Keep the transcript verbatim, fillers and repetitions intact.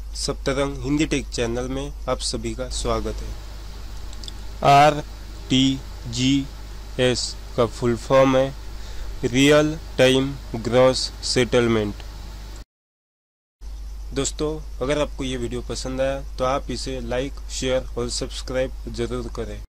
Saptarang Hindi take channel में आप सभी का स्वागत है। आर टी जी एस का फुल फॉर्म है रियल टाइम ग्रॉस सेटलमेंट। दोस्तों, अगर आपको ये वीडियो पसंद आया तो आप इसे लाइक, शेयर और सब्सक्राइब जरूर करें।